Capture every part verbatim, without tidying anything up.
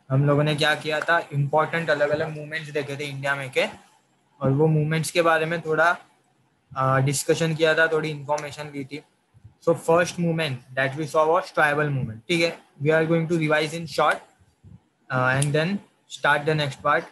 हम लोगों ने क्या किया था, इम्पोर्टेंट अलग अलग मूवमेंट्स देखे थे इंडिया में के, और वो मूवमेंट्स के बारे में थोड़ा डिस्कशन किया था, थोड़ी इंफॉर्मेशन ली थी. So first movement that we saw was tribal movement. ठीक है, we are going to revise in short and then start the next part.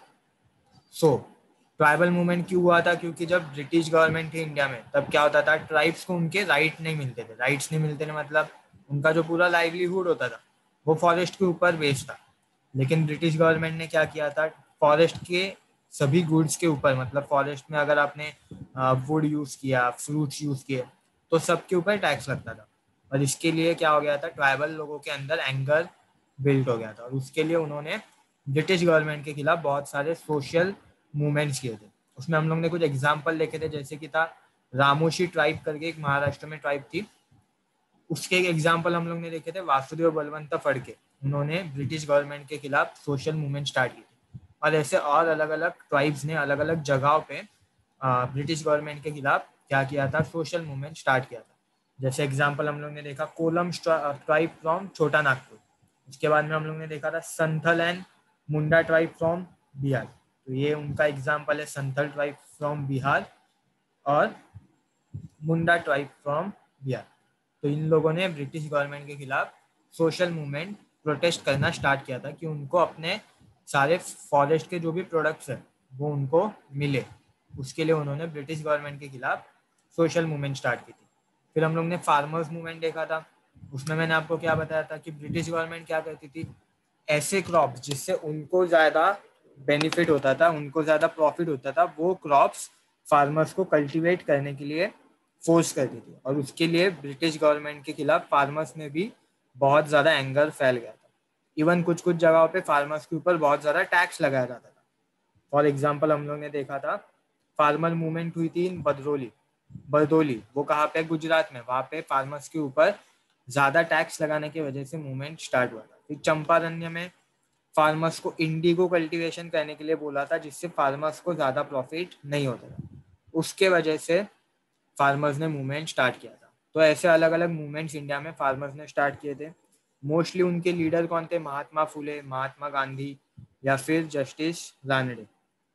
So tribal movement क्यों हुआ था? क्योंकि जब ब्रिटिश गवर्नमेंट थी इंडिया में, तब क्या होता था, ट्राइब्स को उनके राइट नहीं मिलते थे. राइट्स नहीं मिलते थे मतलब उनका जो पूरा लाइवलीहुड होता था वो फॉरेस्ट के ऊपर बेस्ड था. लेकिन ब्रिटिश गवर्नमेंट ने क्या किया था, फॉरेस्ट के सभी गुड्स के ऊपर, मतलब फॉरेस्ट में अगर आपने वुड यूज किया, फ्रूट्स यूज किए, तो सबके ऊपर टैक्स लगता था. और इसके लिए क्या हो गया था, ट्राइबल लोगों के अंदर एंगर बिल्ट हो गया था, और उसके लिए उन्होंने ब्रिटिश गवर्नमेंट के खिलाफ बहुत सारे सोशल मूवमेंट्स किए थे. उसमें हम लोग ने कुछ एग्जाम्पल देखे थे, जैसे कि था रामोशी ट्राइब करके एक महाराष्ट्र में ट्राइब थी. उसके एक एग्जाम्पल हम लोग ने देखे थे वासुदेव बलवंत फड़के. उन्होंने ब्रिटिश गवर्नमेंट के खिलाफ सोशल मूवमेंट स्टार्ट की थी. और ऐसे और अलग अलग ट्राइब्स ने अलग अलग जगहों पे ब्रिटिश गवर्नमेंट के खिलाफ क्या किया था, सोशल मूवमेंट स्टार्ट किया था. जैसे एग्जाम्पल हम लोग ने देखा कोलम ट्राइब फ्रॉम छोटा नागपुर. उसके बाद में हम लोग ने देखा था Santhal and Munda tribe from Bihar. तो ये उनका एग्जाम्पल है, संथल ट्राइब फ्रॉम बिहार और मुंडा ट्राइब फ्रॉम बिहार. तो इन लोगों ने ब्रिटिश गवर्नमेंट के खिलाफ सोशल मूवमेंट प्रोटेस्ट करना स्टार्ट किया था कि उनको अपने सारे फॉरेस्ट के जो भी प्रोडक्ट्स हैं वो उनको मिले. उसके लिए उन्होंने ब्रिटिश गवर्नमेंट के खिलाफ सोशल मूवमेंट स्टार्ट की थी. फिर हम लोग ने फार्मर्स मूवमेंट देखा था. उसमें मैंने आपको क्या बताया था कि ब्रिटिश गवर्नमेंट क्या करती थी, ऐसे क्रॉप्स जिससे उनको ज़्यादा बेनिफिट होता था, उनको ज़्यादा प्रॉफिट होता था, वो क्रॉप्स फार्मर्स को कल्टीवेट करने के लिए फोर्स करती थी. और उसके लिए ब्रिटिश गवर्नमेंट के खिलाफ फार्मर्स में भी बहुत ज़्यादा एंगर फैल गया था. इवन कुछ कुछ जगहों पे फार्मर्स के ऊपर बहुत ज़्यादा टैक्स लगाया जाता था. फॉर एग्जाम्पल हम लोग ने देखा था फार्मर मूवमेंट हुई थी इन बदरौली. बरदौली वो कहाँ पे, गुजरात में. वहाँ पे फार्मर्स के ऊपर ज़्यादा टैक्स लगाने की वजह से मूवमेंट स्टार्ट हुआ था. फिर चंपारण्य में फार्मर्स को इंडिगो कल्टीवेशन करने के लिए बोला था, जिससे फार्मर्स को ज़्यादा प्रॉफिट नहीं होता था. उसके वजह से फार्मर्स ने मूवमेंट स्टार्ट किया था. तो ऐसे अलग अलग मूवमेंट्स इंडिया में फार्मर्स ने स्टार्ट किए थे. मोस्टली उनके लीडर कौन थे, महात्मा फुले, महात्मा गांधी या फिर जस्टिस रानडे.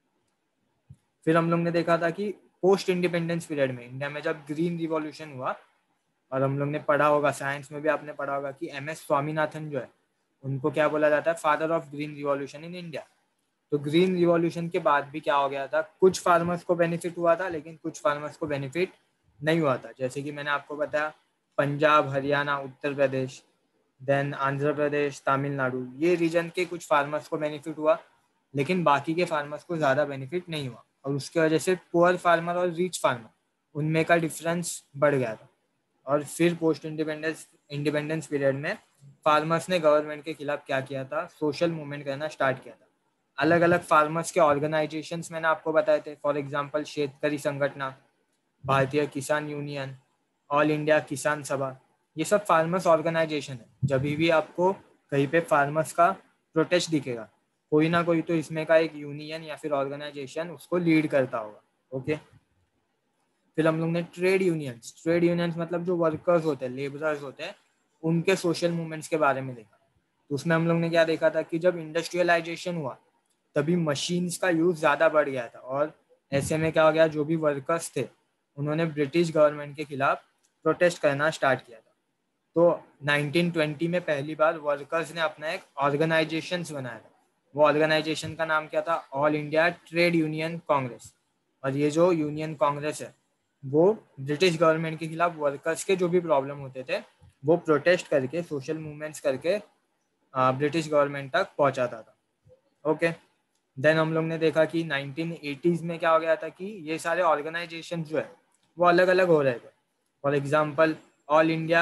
फिर हम लोग ने देखा था कि पोस्ट इंडिपेंडेंस पीरियड में इंडिया में जब ग्रीन रिवॉल्यूशन हुआ, और हम लोग ने पढ़ा होगा, साइंस में भी आपने पढ़ा होगा कि एम एस स्वामीनाथन जो है, उनको क्या बोला जाता है, father of green revolution in India. तो ग्रीन रिवॉल्यूशन के बाद भी क्या हो गया था, कुछ फार्मर्स को बेनिफिट हुआ था लेकिन कुछ फार्मर्स को बेनिफिट नहीं हुआ था. जैसे कि मैंने आपको बताया पंजाब, हरियाणा, उत्तर प्रदेश, देन आंध्र प्रदेश, तमिलनाडु, ये रीजन के कुछ फार्मर्स को बेनिफिट हुआ, लेकिन बाकी के फार्मर्स को ज़्यादा बेनिफिट नहीं हुआ. और उसकी वजह से पुअर फार्मर और रिच फार्मर, उनमें का डिफरेंस बढ़ गया था. और फिर पोस्ट इंडिपेंडेंस इंडिपेंडेंस पीरियड में फार्मर्स ने गवर्नमेंट के खिलाफ क्या किया था, सोशल मूवमेंट करना स्टार्ट किया था. अलग अलग फार्मर्स के ऑर्गेनाइजेशंस मैंने आपको बताए थे. फॉर एग्जांपल शेतकरी संगठना, भारतीय किसान यूनियन, ऑल इंडिया किसान सभा, ये सब फार्मर्स ऑर्गेनाइजेशन है. जब भी आपको कहीं पे फार्मर्स का प्रोटेस्ट दिखेगा, कोई ना कोई तो इसमें का एक यूनियन या फिर ऑर्गेनाइजेशन उसको लीड करता होगा. ओके. फिर हम लोग ने ट्रेड यूनियंस ट्रेड यूनियंस मतलब जो वर्कर्स होते हैं, लेबरर्स होते हैं, उनके सोशल मूवमेंट्स के बारे में देखा. तो उसमें हम लोग ने क्या देखा था कि जब इंडस्ट्रियलाइजेशन हुआ तभी मशीन्स का यूज ज़्यादा बढ़ गया था. और ऐसे में क्या हो गया, जो भी वर्कर्स थे उन्होंने ब्रिटिश गवर्नमेंट के खिलाफ प्रोटेस्ट करना स्टार्ट किया था. तो नाइनटीन ट्वेंटी में पहली बार वर्कर्स ने अपना एक ऑर्गेनाइजेशन बनाया था. वो ऑर्गेनाइजेशन का नाम क्या था, all India trade union congress. और ये जो यूनियन कांग्रेस है वो ब्रिटिश गवर्नमेंट के खिलाफ वर्कर्स के जो भी प्रॉब्लम होते थे वो प्रोटेस्ट करके, सोशल मूवमेंट्स करके ब्रिटिश गवर्नमेंट तक पहुंचाता था. ओके. देन हम लोग ने देखा कि नाइनटीन एटीज़ में क्या हो गया था कि ये सारे ऑर्गेनाइजेशन जो है वो अलग अलग हो रहे थे. For example all India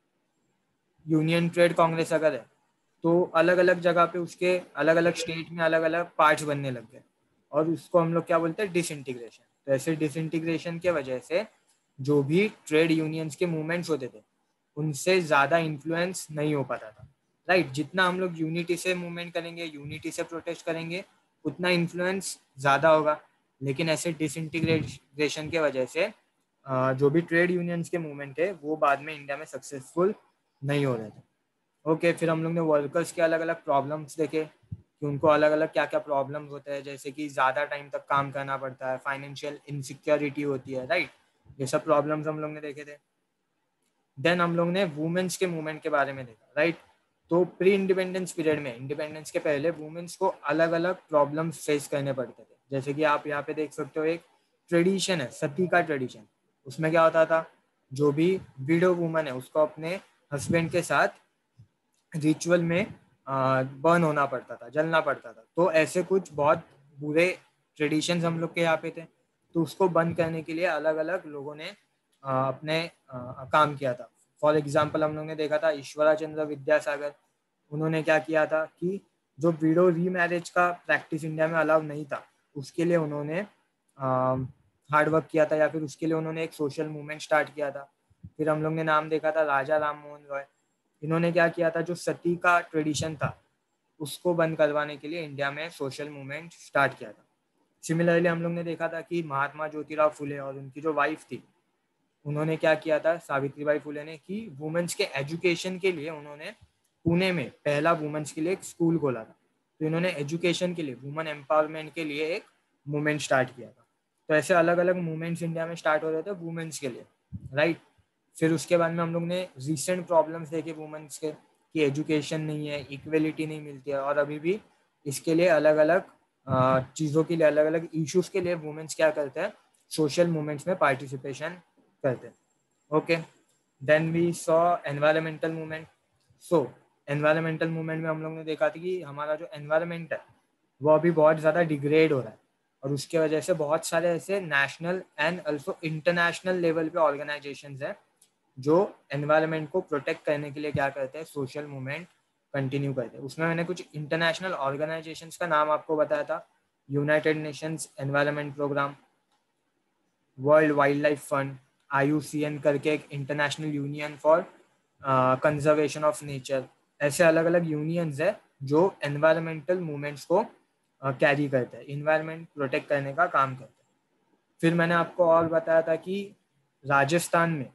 union trade congress अगर है, तो अलग अलग जगह पे उसके अलग अलग स्टेट में अलग अलग पार्ट्स बनने लग गए, और उसको हम लोग क्या बोलते हैं, डिसइंटीग्रेशन. तो ऐसे डिसइंटीग्रेशन के वजह से जो भी ट्रेड यूनियंस के मूवमेंट्स होते थे उनसे ज़्यादा इन्फ्लुएंस नहीं हो पाता था. राइट. जितना हम लोग यूनिटी से मूवमेंट करेंगे, यूनिटी से प्रोटेस्ट करेंगे, उतना इन्फ्लुएंस ज़्यादा होगा. लेकिन ऐसे डिसइंटीग्रेशन के वजह से जो भी ट्रेड यूनियंस के मूवमेंट है वो बाद में इंडिया में सक्सेसफुल नहीं हो रहे थे. ओके. फिर हम लोग ने वर्कर्स के अलग अलग प्रॉब्लम्स देखे. कि उनको अलग अलग क्या क्या प्रॉब्लम्स होते हैं, जैसे कि ज़्यादा टाइम तक काम करना पड़ता है, फाइनेंशियल इनसिक्योरिटी होती है, राइट, ये सब प्रॉब्लम्स हम लोग ने देखे थे। देन हम लोग ने वुमेन्स के मूवमेंट के बारे में देखा, राइट। तो प्री इंडिपेंडेंस पीरियड में, इंडिपेंडेंस के पहले वुमेन्स को अलग अलग प्रॉब्लम्स फेस करने पड़ते थे। जैसे कि आप यहाँ पे देख सकते हो, एक ट्रेडिशन है सती का ट्रेडिशन। उसमें क्या होता था, जो भी विडो वुमन है उसको अपने हस्बैंड के साथ रिचुअल में बर्न होना पड़ता था, जलना पड़ता था। तो ऐसे कुछ बहुत बुरे ट्रेडिशंस हम लोग के यहाँ पे थे। तो उसको बंद करने के लिए अलग अलग लोगों ने आ, अपने आ, काम किया था। फॉर एग्जाम्पल हम लोग ने देखा था ईश्वरा चंद्र विद्यासागर, उन्होंने क्या किया था कि जो विडो रीमैरिज का प्रैक्टिस इंडिया में अलाउ नहीं था, उसके लिए उन्होंने हार्ड वर्क किया था, या फिर उसके लिए उन्होंने एक सोशल मूवमेंट स्टार्ट किया था। फिर हम लोग ने नाम देखा था राजा राम मोहन रॉय, इन्होंने क्या किया था, जो सती का ट्रेडिशन था उसको बंद करवाने के लिए इंडिया में सोशल मूवमेंट स्टार्ट किया था। सिमिलरली हम लोग ने देखा था कि महात्मा ज्योतिराव फुले और उनकी जो वाइफ थी, उन्होंने क्या किया था, सावित्रीबाई फुले ने, कि वुमेन्स के एजुकेशन के लिए उन्होंने पुणे में पहला वुमेन्स के लिए एक स्कूल खोला था। तो इन्होंने एजुकेशन के लिए, वुमेन एम्पावरमेंट के लिए एक मूवमेंट स्टार्ट किया था। तो ऐसे अलग अलग मूवमेंट्स इंडिया में स्टार्ट हो रहे थे वुमेन्स के लिए, राइट। फिर उसके बाद में हम लोग ने रिसेंट प्रॉब्लम्स देखे वुमेन्स के, कि एजुकेशन नहीं है, इक्वलिटी नहीं मिलती है, और अभी भी इसके लिए अलग अलग चीज़ों के लिए, अलग अलग इश्यूज के लिए वुमेन्स क्या करते हैं, सोशल मूवमेंट्स में पार्टिसिपेशन करते हैं। Okay, then we saw environmental movement. So environmental movement में हम लोग ने देखा था कि हमारा जो एनवायरमेंट है वो अभी बहुत ज़्यादा डिग्रेड हो रहा है, और उसके वजह से बहुत सारे ऐसे national and also international level पे ऑर्गेनाइजेशंस हैं जो एनवायरनमेंट को प्रोटेक्ट करने के लिए क्या करते हैं, सोशल मूवमेंट कंटिन्यू करते हैं। उसमें मैंने कुछ इंटरनेशनल ऑर्गेनाइजेशंस का नाम आपको बताया था, United Nations environment programme, world wild life fund, I U C N करके एक international union for conservation of nature. ऐसे अलग अलग यूनियंस है जो एनवायरमेंटल मूवमेंट्स को कैरी uh, करते हैं, इन्वायरमेंट प्रोटेक्ट करने का काम करते हैं। फिर मैंने आपको और बताया था कि राजस्थान में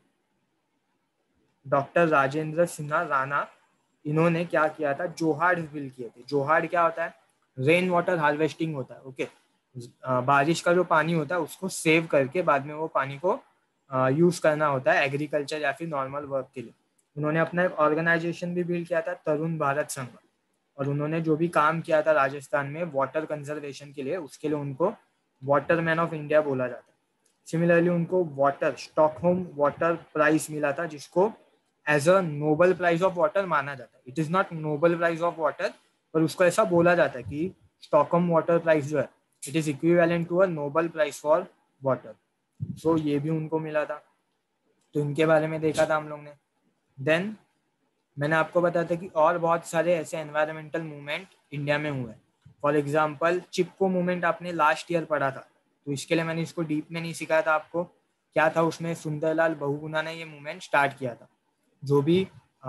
डॉक्टर राजेंद्र सिन्हा राणा, इन्होंने क्या किया था, जोहाड़ बिल किए थे। जोहाड़ क्या होता है, रेन वाटर हार्वेस्टिंग होता है। ओके, बारिश का जो पानी होता है उसको सेव करके बाद में वो पानी को यूज करना होता है एग्रीकल्चर या फिर नॉर्मल वर्क के लिए। उन्होंने अपना एक ऑर्गेनाइजेशन भी बिल्ड किया था, तरुण भारत संघ, और उन्होंने जो भी काम किया था राजस्थान में वाटर कंजर्वेशन के लिए, उसके लिए उनको वाटर मैन ऑफ इंडिया बोला जाता है। सिमिलरली उनको वाटर स्टॉकहोम वाटर प्राइज मिला था, जिसको as a Nobel prize of water माना जाता है। It is not Nobel prize of water, पर उसको ऐसा बोला जाता है कि स्टॉकहोम वाटर प्राइज जो है it is equivalent to a Nobel prize for water. So ये भी उनको मिला था, तो इनके बारे में देखा था हम लोग ने। देन मैंने आपको बताया था कि और बहुत सारे ऐसे एनवायरमेंटल मूवमेंट इंडिया में हुए। फॉर एग्जाम्पल चिपको मूवमेंट आपने लास्ट ईयर पढ़ा था, तो इसके लिए मैंने इसको डीप में नहीं सिखाया था आपको। क्या था उसमें, सुंदरलाल बहुगुणा ने ये मूवमेंट स्टार्ट किया था। जो भी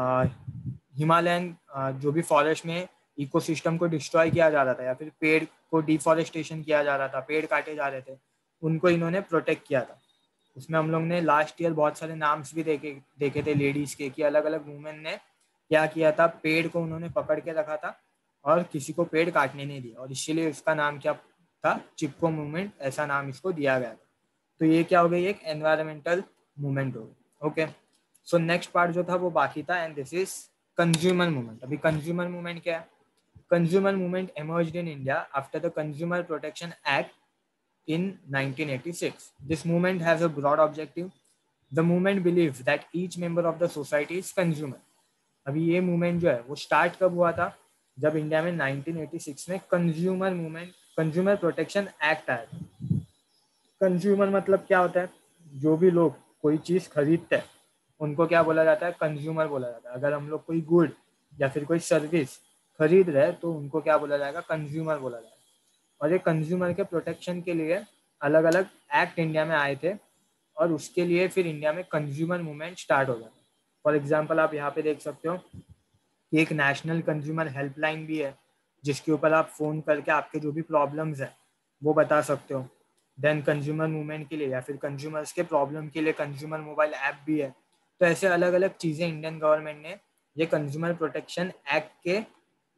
हिमालयन जो भी फॉरेस्ट में इकोसिस्टम को डिस्ट्रॉय किया जा रहा था, या फिर पेड़ को डिफॉरेस्टेशन किया जा रहा था, पेड़ काटे जा रहे थे, उनको इन्होंने प्रोटेक्ट किया था। उसमें हम लोग ने लास्ट ईयर बहुत सारे नाम्स भी देखे देखे थे लेडीज के, कि अलग अलग वुमेन ने क्या किया था, पेड़ को उन्होंने पकड़ के रखा था और किसी को पेड़ काटने नहीं दिया, और इसीलिए इसका नाम क्या था, चिपको मूवमेंट, ऐसा नाम इसको दिया गया था। तो ये क्या हो गई, एक एनवायरमेंटल मूवमेंट हो गई। ओके, सो नेक्स्ट पार्ट जो था वो बाकी था, and this is consumer movement. अभी कंज्यूमर मूवमेंट क्या है, consumer movement emerged in India after the Consumer Protection Act in nineteen eighty-six. This movement has a broad objective. The movement believes that each member of the society is consumer. अभी ये movement जो है वो start कब हुआ था, जब India में नाइनटीन एटी सिक्स में consumer movement consumer protection act आया था। कंज्यूमर मतलब क्या होता है, जो भी लोग कोई चीज़ खरीदते हैं उनको क्या बोला जाता है, कंज्यूमर बोला जाता है। अगर हम लोग कोई गुड या फिर कोई सर्विस खरीद रहे हैं तो उनको क्या बोला जाएगा, कंज्यूमर बोला जाएगा। और ये कंज्यूमर के प्रोटेक्शन के लिए अलग अलग एक्ट इंडिया में आए थे, और उसके लिए फिर इंडिया में कंज्यूमर मूवमेंट स्टार्ट हो गया। फॉर एग्जाम्पल आप यहाँ पे देख सकते हो कि एक नेशनल कंज्यूमर हेल्पलाइन भी है, जिसके ऊपर आप फ़ोन करके आपके जो भी प्रॉब्लम्स है वो बता सकते हो। देन कंज्यूमर मूवमेंट के लिए या फिर कंज्यूमर्स के प्रॉब्लम के लिए कंज्यूमर मोबाइल ऐप भी है। तो ऐसे अलग अलग चीज़ें इंडियन गवर्नमेंट ने ये कंज्यूमर प्रोटेक्शन एक्ट के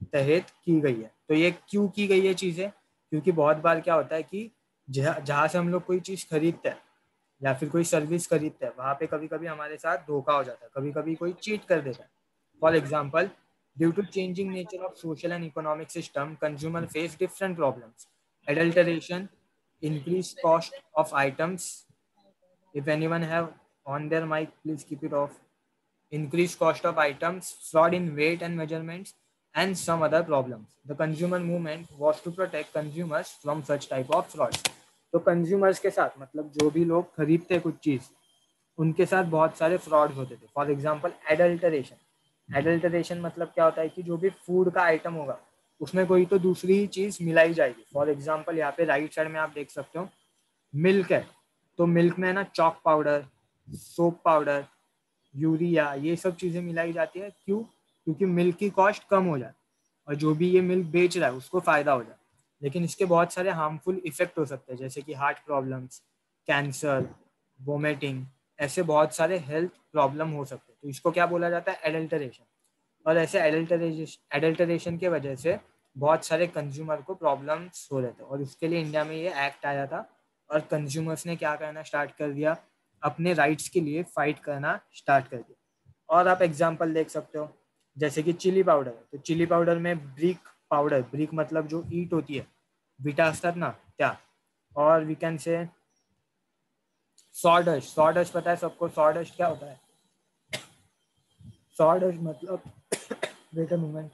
तहत की गई है। तो ये क्यों की गई है चीज़ें, क्योंकि बहुत बार क्या होता है कि जहाँ जहाँ से हम लोग कोई चीज़ खरीदते हैं या फिर कोई सर्विस खरीदते हैं, वहाँ पे कभी कभी हमारे साथ धोखा हो जाता है, कभी कभी कोई चीट कर देता है। For example, due to changing nature of social and economic system, consumer face different problems, adulteration, increased cost of items. If anyone have on their mic, please keep it off. Increased cost of items, fraud in weight and measurements, and some other problems. The consumer movement was to protect consumers from such type of frauds. तो consumers के साथ मतलब जो भी लोग खरीदते कुछ चीज़, उनके साथ बहुत सारे फ्रॉड होते थे। For example adulteration. एडल्टरेशन मतलब क्या होता है कि जो भी फूड का आइटम होगा उसमें कोई तो दूसरी ही चीज़ मिलाई जाएगी। फॉर एग्जाम्पल यहाँ पे राइट साइड में आप देख सकते हो मिल्क है, तो मिल्क में ना chalk powder, soap powder, urea, ये सब चीज़ें मिलाई जाती है। क्यों? क्योंकि मिल्क की कॉस्ट कम हो जाए और जो भी ये मिल्क बेच रहा है उसको फ़ायदा हो जाए। लेकिन इसके बहुत सारे हार्मफुल इफेक्ट हो सकते हैं, जैसे कि हार्ट प्रॉब्लम्स, कैंसर, वोमिटिंग, ऐसे बहुत सारे हेल्थ प्रॉब्लम हो सकते हैं। तो इसको क्या बोला जाता है? एडल्टरेशन। और ऐसे एडल्टरेशन एडल्टरेशन के वजह से बहुत सारे कंज्यूमर को प्रॉब्लम्स हो रहे थे, और उसके लिए इंडिया में ये एक्ट आया था और कंज्यूमर्स ने क्या करना स्टार्ट कर दिया, अपने राइट्स के लिए फाइट करना स्टार्ट कर दिया। और आप एग्जांपल देख सकते हो, जैसे कि चिली पाउडर है, तो चिली पाउडर में ब्रिक पाउडर, ब्रिक मतलब जो ईट होती है, बीटा असतात ना त्या, और we can see sawdust. Sawdust पता है सबको सॉडस्ट क्या होता है? सॉडस्ट मतलब वेट अ मोमेंट,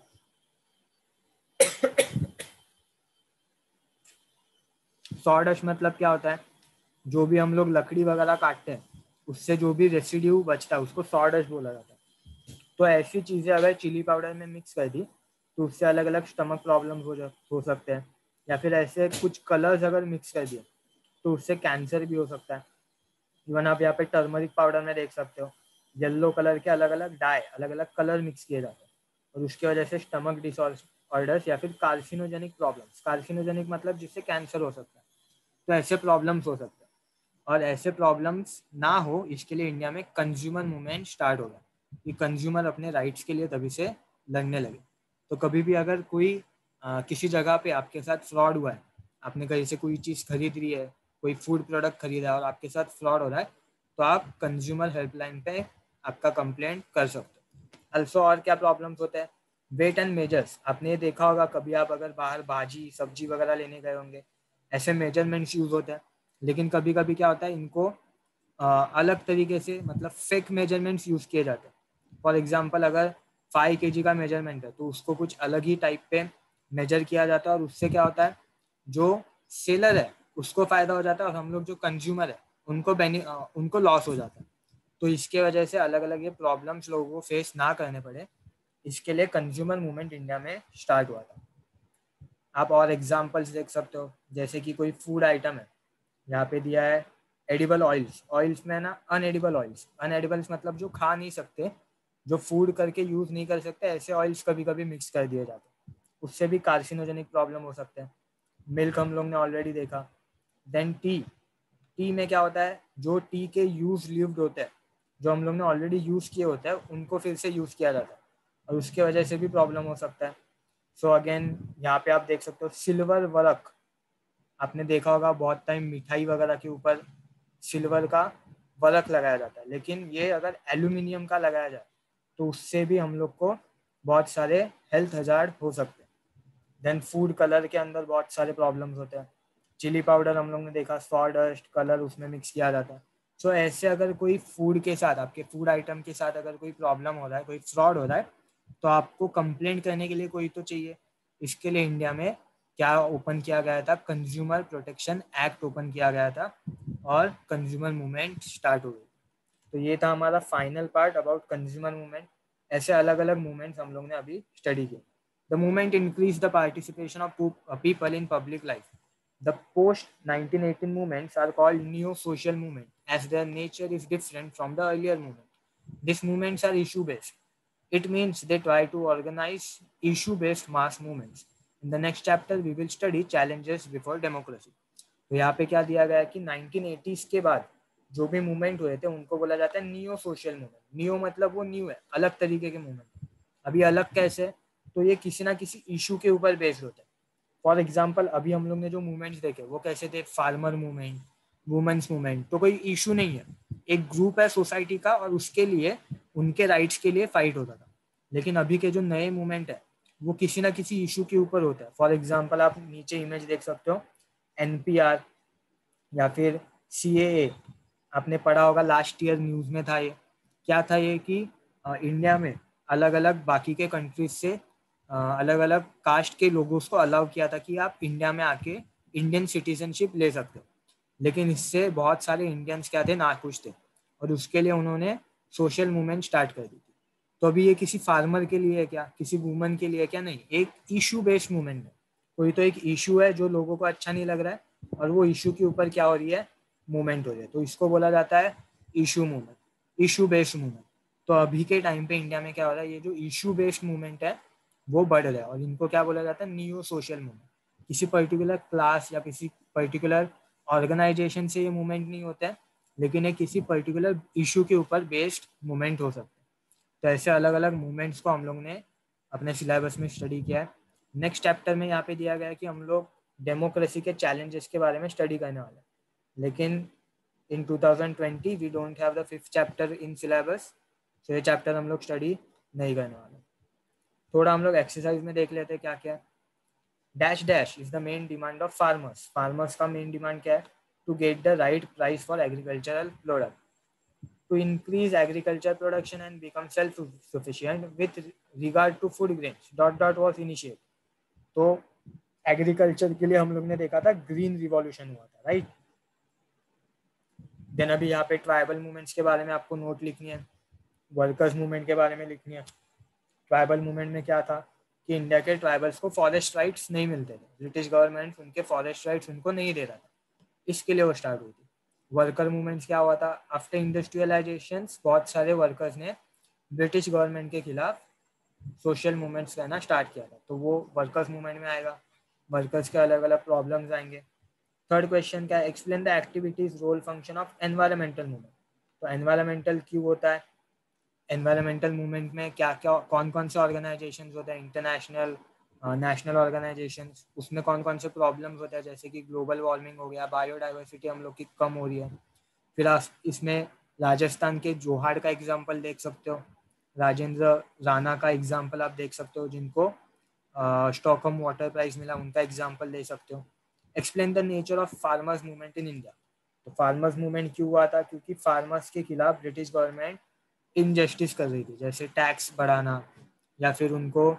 सॉडस्ट मतलब क्या होता है? जो भी हम लोग लकड़ी वगैरह काटते हैं उससे जो भी रेसिड्यू बचता है उसको सॉडस्ट बोला जाता है। तो ऐसी चीज़ें अगर चिली पाउडर में मिक्स कर दी तो उससे अलग अलग स्टमक प्रॉब्लम हो जा हो सकते हैं, या फिर ऐसे कुछ कलर्स अगर मिक्स कर दिए तो उससे कैंसर भी हो सकता है। इवन आप यहाँ पे टर्मरिक पाउडर में देख सकते हो, येलो कलर के अलग अलग डाई, अलग अलग कलर मिक्स किए जाते हैं, और उसकी वजह से स्टमक डिसऑर्डर्स या फिर कार्सिनोजेनिक प्रॉब्लम्स, कार्सिनोजेनिक मतलब जिससे कैंसर हो सकता है, तो ऐसे प्रॉब्लम्स हो सकते हैं। और ऐसे प्रॉब्लम्स ना हो इसके लिए इंडिया में कंज्यूमर मूवमेंट स्टार्ट हो गया कि कंज्यूमर अपने राइट्स के लिए तभी से लड़ने लगे। तो कभी भी अगर कोई आ, किसी जगह पे आपके साथ फ्रॉड हुआ है, आपने कहीं से कोई चीज़ खरीद रही है, कोई फूड प्रोडक्ट खरीदा है और आपके साथ फ्रॉड हो रहा है, तो आप कंज्यूमर हेल्पलाइन पे आपका कंप्लेंट कर सकते हो। अल्सो और क्या प्रॉब्लम्स होते हैं? Weight and measures. आपने ये देखा होगा कभी आप अगर बाहर भाजी सब्जी वगैरह लेने गए होंगे, ऐसे मेजरमेंट्स यूज होते हैं, लेकिन कभी कभी क्या होता है इनको आ, अलग तरीके से मतलब फेक मेजरमेंट्स यूज किए जाते हैं। फॉर एग्जांपल अगर फाइव के जी का मेजरमेंट है तो उसको कुछ अलग ही टाइप पे मेजर किया जाता है, और उससे क्या होता है जो सेलर है उसको फायदा हो जाता है और हम लोग जो कंज्यूमर है उनको बेनि उनको लॉस हो जाता है। तो इसके वजह से अलग अलग ये प्रॉब्लम्स लोगों को फेस ना करने पड़े, इसके लिए कंज्यूमर मूवमेंट इंडिया में स्टार्ट हुआ था। आप और एग्जांपल्स देख सकते हो, जैसे कि कोई फूड आइटम है, यहाँ पे दिया है एडिबल ऑयल्स। ऑयल्स में ना अनएडिबल ऑयल्स, अनएडिबल्स मतलब जो खा नहीं सकते, जो फूड करके यूज नहीं कर सकते, ऐसे ऑयल्स कभी कभी मिक्स कर दिए जाते हैं, उससे भी कार्सिनोजेनिक प्रॉब्लम हो सकते हैं। मिल्क हम लोग ने ऑलरेडी देखा। Then T. टी में क्या होता है, जो टी के यूज लिव्ड होते हैं, जो हम लोग ने ऑलरेडी यूज किए होते हैं उनको फिर से यूज किया जाता है, और उसके वजह से भी प्रॉब्लम हो सकता है। सो so अगेन यहाँ पे आप देख सकते हो सिल्वर वर्क। आपने देखा होगा बहुत टाइम मिठाई वगैरह के ऊपर सिल्वर का वर्क लगाया जाता है, लेकिन ये अगर एल्यूमिनियम का लगाया जाए तो उससे भी हम लोग को बहुत सारे हेल्थ हजार्ड हो सकते हैं। देन फूड कलर के अंदर बहुत सारे प्रॉब्लम्स होते हैं। चिली पाउडर हम लोग ने देखा सॉडस्ट कलर उसमें मिक्स किया जाता है। सो so, ऐसे अगर कोई फूड के साथ, आपके फूड आइटम के साथ अगर कोई प्रॉब्लम हो रहा है, कोई फ्रॉड हो रहा है, तो आपको कंप्लेंट करने के लिए कोई तो चाहिए। इसके लिए इंडिया में क्या ओपन किया गया था? कंज्यूमर प्रोटेक्शन एक्ट ओपन किया गया था और कंज्यूमर मूवमेंट स्टार्ट हो गई। तो ये था हमारा final part about consumer movement. ऐसे अलग अलग मूवमेंट्स हम लोग ने अभी स्टडी किए। The movement increase the participation of people in public life. The post nineteen eighteen movements are called neo-social movement as their nature is different from the earlier movement. These movements are issue-based. It means they try to organize issue-based mass movements. In the next chapter, we will study challenges before democracy. तो यहाँ पे क्या दिया गया है कि nineteen eighties के बाद जो भी मूवमेंट हुए थे उनको बोला जाता है नियो सोशल मूवमेंट। नियो मतलब वो न्यू है, अलग तरीके के मूवमेंट। अभी अलग कैसे? तो ये किसी ना किसी इशू के ऊपर बेस्ड होता है। फॉर एग्जाम्पल अभी हम लोग ने जो मूवमेंट्स देखे वो कैसे थे, फार्मर मूवमेंट, वुमेन्स मूवमेंट, तो कोई इशू नहीं है, एक ग्रुप है सोसाइटी का और उसके लिए उनके राइट्स के लिए फाइट होता था। लेकिन अभी के जो नए मूवमेंट है वो किसी ना किसी इशू के ऊपर होता है। फॉर एग्जाम्पल आप नीचे इमेज देख सकते हो, एनपीआर या फिर सीएए, आपने पढ़ा होगा लास्ट ईयर न्यूज़ में था। ये क्या था, ये कि इंडिया में अलग अलग बाकी के कंट्रीज से अलग अलग कास्ट के लोगों को अलाउ किया था कि आप इंडिया में आके इंडियन सिटीजनशिप ले सकते हो। लेकिन इससे बहुत सारे इंडियंस क्या थे, नाखुश थे, और उसके लिए उन्होंने सोशल मूवमेंट स्टार्ट कर दी थी। तो अभी ये किसी फार्मर के लिए है क्या, किसी वुमन के लिए क्या, नहीं, एक इशू बेस्ड मूवमेंट है। कोई तो एक इशू है जो लोगों को अच्छा नहीं लग रहा है और वो इशू के ऊपर क्या हो रही है, मूवमेंट हो रही है, तो इसको बोला जाता है issue movement, issue based movement. तो अभी के टाइम पे इंडिया में क्या हो रहा है, ये जो इशू बेस्ड मूवमेंट है वो बढ़ रहा है और इनको क्या बोला जाता है, नियो सोशल मूवमेंट। किसी पर्टिकुलर क्लास या किसी पर्टिकुलर ऑर्गेनाइजेशन से ये मूवमेंट नहीं होता है, लेकिन ये किसी पर्टिकुलर इशू के ऊपर बेस्ड मूवमेंट हो सकता है। तो ऐसे अलग अलग मूवमेंट्स को हम लोग ने अपने सिलेबस में स्टडी किया है। नेक्स्ट चैप्टर में यहाँ पे दिया गया है कि हम लोग डेमोक्रेसी के चैलेंजेस के बारे में स्टडी करने वाले हैं, लेकिन in twenty twenty we don't have the fifth chapter in syllabus, तो ये चैप्टर हम लोग स्टडी नहीं करने वाले। थोड़ा हम लोग एक्सरसाइज में देख लेते हैं क्या क्या। Dash dash is the main demand of farmers. Farmers का मेन डिमांड क्या है, to get the right price for agricultural product, to increase agriculture production and become self-sufficient with regard to food grains. Dot dot was initiated. तो agriculture के लिए हम लोग ने देखा था ग्रीन रिवॉल्यूशन हुआ था, राइट। देन अभी यहाँ पे ट्राइबल मूवमेंट्स के बारे में आपको नोट लिखनी है, वर्कर्स मूवमेंट के बारे में लिखनी है। ट्राइबल मूवमेंट में क्या था कि इंडिया के ट्राइबल्स को फॉरेस्ट राइट्स नहीं मिलते थे, ब्रिटिश गवर्नमेंट उनके फॉरेस्ट राइट्स उनको नहीं दे रहा था, इसके लिए वो स्टार्ट हुई थी। वर्कर मूवमेंट्स क्या हुआ था, आफ्टर इंडस्ट्रियलाइजेशन बहुत सारे वर्कर्स ने ब्रिटिश गवर्नमेंट के खिलाफ सोशल मूवमेंट्स करना स्टार्ट किया था, तो वो वर्कर्स मूवमेंट में आएगा। वर्कर्स के अलग अलग प्रॉब्लम्स आएंगे। थर्ड क्वेश्चन क्या है, explain the activities role function of environmental movement. तो एनवायरमेंटल क्यों होता है, एनवायरमेंटल मूवमेंट में क्या क्या कौन कौन से ऑर्गेनाइजेशंस होते हैं, इंटरनेशनल नेशनल ऑर्गेनाइजेशन, उसमें कौन कौन से प्रॉब्लम्स होते हैं, जैसे कि ग्लोबल वार्मिंग हो गया, बायोडाइवर्सिटी हम लोग की कम हो रही है। फिर इसमें राजस्थान के जोहाड़ का एग्जांपल देख सकते हो, राजेंद्र राणा का एग्जांपल आप देख सकते हो, जिनको स्टॉकहोम वाटर प्राइज मिला, उनका एग्जांपल दे सकते हो। Explain the nature of farmers movement in India. तो फार्मर्स मूवमेंट क्यों हुआ था, क्योंकि फार्मर्स के खिलाफ ब्रिटिश गवर्नमेंट इनजस्टिस कर रही थी, जैसे टैक्स बढ़ाना या फिर उनको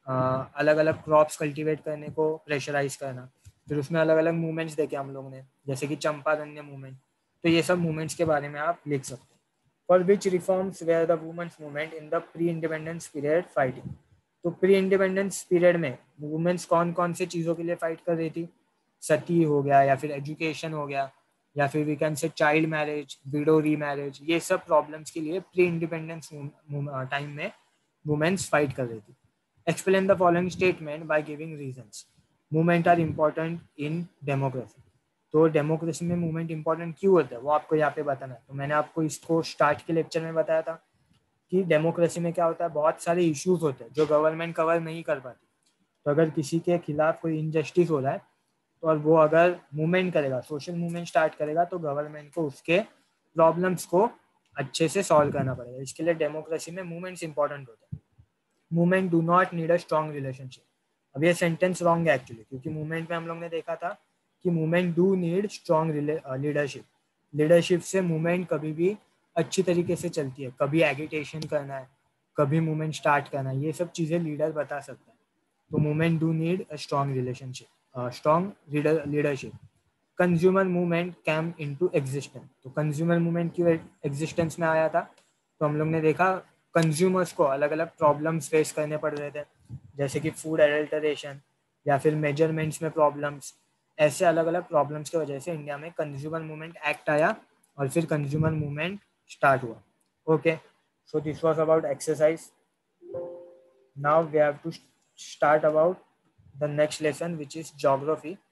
अलग अलग क्रॉप्स कल्टीवेट करने को प्रेशराइज करना। फिर उसमें अलग अलग मूवमेंट्स देखे हम लोगों ने, जैसे कि चंपारण्य मूवमेंट। तो ये सब मूवमेंट्स के बारे में आप लिख सकते हैं। For which reforms were the women's movement in the pre independence period fighting. तो प्री इंडिपेंडेंस पीरियड में वुमेन्स कौन कौन से चीज़ों के लिए फाइट कर रही थी, सती हो गया या फिर एजुकेशन हो गया या फिर we can say child marriage, widow remarriage, ये सब प्रॉब्लम्स के लिए प्री इंडिपेंडेंस टाइम में वुमेन्स फाइट कर रही थी। Explain the following statement by giving reasons. Movement are important in democracy. तो डेमोक्रेसी में मूवमेंट इंपॉर्टेंट क्यों होता है वो आपको यहाँ पे बताना है। तो मैंने आपको इसको स्टार्ट के लेक्चर में बताया था कि डेमोक्रेसी में क्या होता है, बहुत सारे इश्यूज होते हैं जो गवर्नमेंट कवर नहीं कर पाती। तो अगर किसी के खिलाफ कोई इनजस्टिस हो रहा है तो और वो अगर मूवमेंट करेगा, सोशल मूवमेंट स्टार्ट करेगा, तो गवर्नमेंट को उसके प्रॉब्लम्स को अच्छे से सॉल्व करना पड़ेगा। इसके लिए डेमोक्रेसी में मूवमेंट्स इंपॉर्टेंट होते हैं। Movement do not need a strong relationship. अब ये सेंटेंस रॉन्ग है एक्चुअली, क्योंकि मूवमेंट में हम लोग ने देखा था कि movement do need strong leadership. Leadership से मूवमेंट कभी भी अच्छी तरीके से चलती है। कभी एगिटेशन करना है, कभी मूवमेंट स्टार्ट करना है, ये सब चीज़ें लीडर बता सकता है। तो movement do need a strong relationship, strong leadership. Consumer movement came into existence. तो कंज्यूमर मूवमेंट क्यों एग्जिस्टेंस में आया था, तो हम लोग ने देखा कंज्यूमर्स को अलग अलग प्रॉब्लम्स फेस करने पड़ रहे थे, जैसे कि फूड एडल्टरेशन या फिर मेजरमेंट्स में प्रॉब्लम्स। ऐसे अलग अलग प्रॉब्लम्स की वजह से इंडिया में कंज्यूमर मूवमेंट एक्ट आया और फिर कंज्यूमर मूवमेंट स्टार्ट हुआ। Okay, so this was about exercise. Now we have to start about the next lesson which is geography.